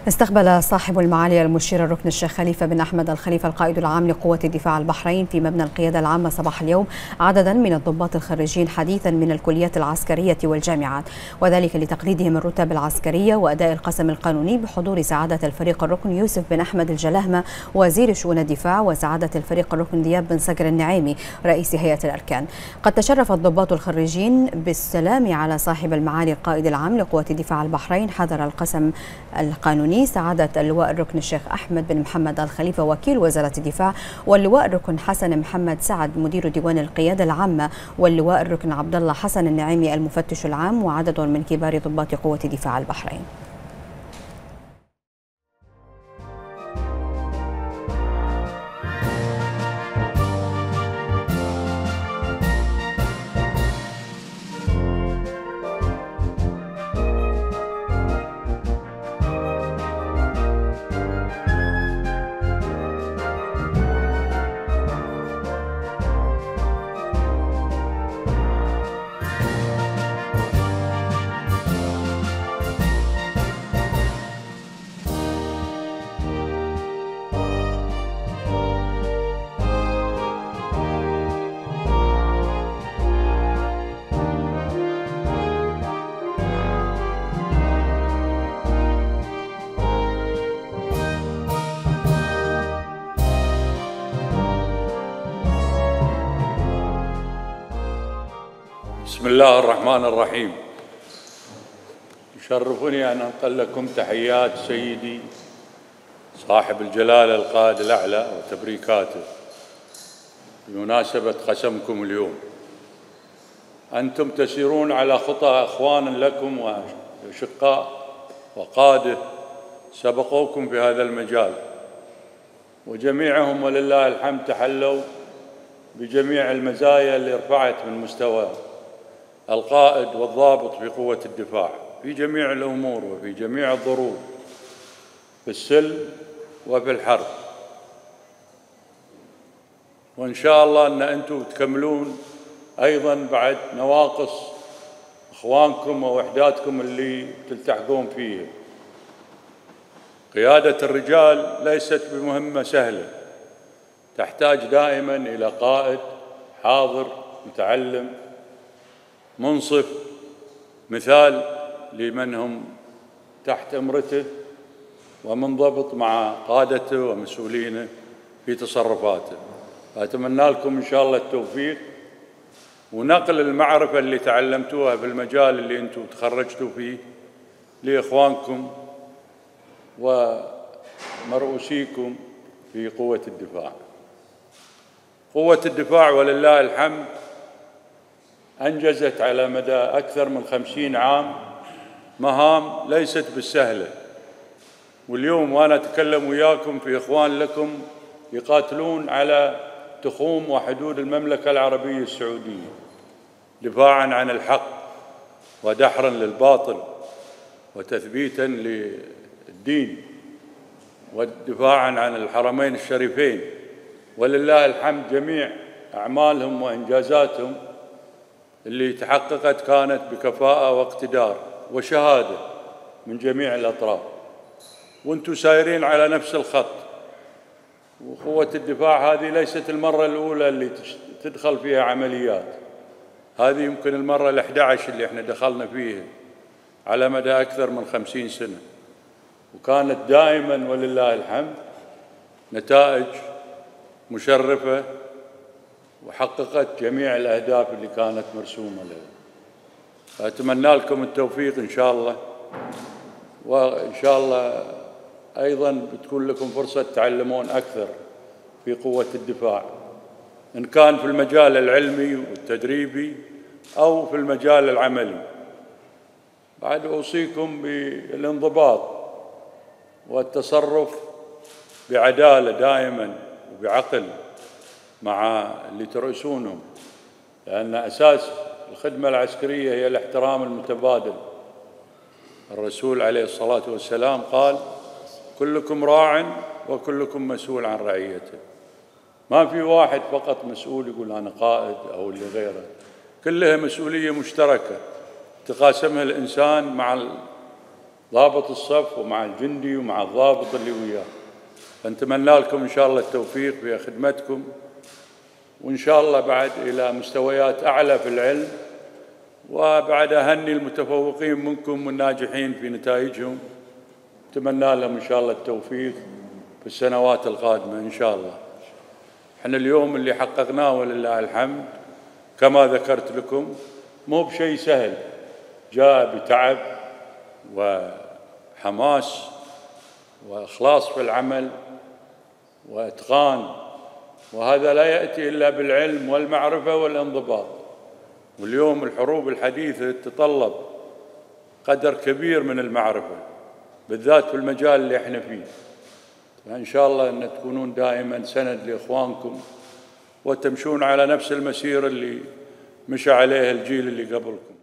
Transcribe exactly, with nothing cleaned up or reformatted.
استقبل صاحب المعالي المشير الركن الشيخ خليفة بن أحمد الخليفة القائد العام لقوة الدفاع البحرين في مبنى القيادة العامة صباح اليوم عددا من الضباط الخريجين حديثا من الكليات العسكرية والجامعات، وذلك لتقليدهم الرتب العسكرية وأداء القسم القانوني بحضور سعادة الفريق الركن يوسف بن أحمد الجلاهمة وزير شؤون الدفاع، وسعادة الفريق الركن دياب بن سكر النعيمي رئيس هيئة الأركان. قد تشرف الضباط الخريجين بالسلام على صاحب المعالي القائد العام لقوة الدفاع البحرين حضر القسم القانوني سعادة اللواء الركن الشيخ أحمد بن محمد الخليفة وكيل وزارة الدفاع، واللواء الركن حسن محمد سعد مدير ديوان القيادة العامة، واللواء الركن عبد الله حسن النعيمي المفتش العام، وعدد من كبار ضباط قوة دفاع البحرين. بسم الله الرحمن الرحيم. يشرفني أن أنقل لكم تحيات سيدي صاحب الجلالة القائد الأعلى وتبريكاته بمناسبة قسمكم اليوم. أنتم تسيرون على خطى أخوان لكم وأشقاء وقادة سبقوكم في هذا المجال، وجميعهم ولله الحمد تحلوا بجميع المزايا اللي رفعت من مستوى القائد والضابط في قوة الدفاع في جميع الأمور وفي جميع الظروف، في السلم وفي الحرب. وإن شاء الله أن أنتم تكملون أيضاً بعد نواقص إخوانكم ووحداتكم اللي تلتحقون فيها. قيادة الرجال ليست بمهمة سهلة، تحتاج دائماً إلى قائد حاضر متعلم منصف مثال لمن هم تحت امرته، ومنضبط مع قادته ومسؤولينه في تصرفاته. أتمنى لكم إن شاء الله التوفيق ونقل المعرفة اللي تعلمتوها في المجال اللي أنتم تخرجتوا فيه لإخوانكم ومرؤوسيكم في قوة الدفاع. قوة الدفاع ولله الحمد أنجزت على مدى أكثر من خمسين عام مهام ليست بالسهلة، واليوم وأنا أتكلم وياكم في إخوان لكم يقاتلون على تخوم وحدود المملكة العربية السعودية دفاعاً عن الحق ودحراً للباطل وتثبيتاً للدين ودفاعاً عن الحرمين الشريفين. ولله الحمد جميع أعمالهم وإنجازاتهم اللي تحققت كانت بكفاءة واقتدار وشهادة من جميع الأطراف، وانتم سايرين على نفس الخط. وقوة الدفاع هذه ليست المرة الأولى اللي تدخل فيها عمليات، هذه يمكن المرة الأحد عشر اللي احنا دخلنا فيها على مدى أكثر من خمسين سنة، وكانت دائما ولله الحمد نتائج مشرفة وحققت جميع الأهداف اللي كانت مرسومة لها. فأتمنى لكم التوفيق إن شاء الله، وإن شاء الله أيضاً بتكون لكم فرصة تعلمون أكثر في قوة الدفاع، إن كان في المجال العلمي والتدريبي أو في المجال العملي. بعد أوصيكم بالانضباط والتصرف بعدالة دائماً وبعقل مع اللي ترأسونهم، لأن أساس الخدمة العسكرية هي الاحترام المتبادل. الرسول عليه الصلاة والسلام قال: كلكم راع وكلكم مسؤول عن رعيته. ما في واحد فقط مسؤول يقول أنا قائد أو اللي غيره، كلها مسؤولية مشتركة تقاسمها الإنسان مع ضابط الصف ومع الجندي ومع الضابط اللي وياه. فنتمنى لكم إن شاء الله التوفيق في خدمتكم، وإن شاء الله بعد إلى مستويات أعلى في العلم، وبعد أهني المتفوقين منكم والناجحين في نتائجهم، أتمنى لهم إن شاء الله التوفيق في السنوات القادمة إن شاء الله. احنا اليوم اللي حققناه ولله الحمد كما ذكرت لكم مو بشيء سهل، جاء بتعب وحماس وإخلاص في العمل وإتقان، وهذا لا يأتي إلا بالعلم والمعرفة والانضباط. واليوم الحروب الحديثة تتطلب قدر كبير من المعرفة، بالذات في المجال اللي احنا فيه. فإن شاء الله أن تكونون دائما سند لإخوانكم وتمشون على نفس المسير اللي مشى عليه الجيل اللي قبلكم.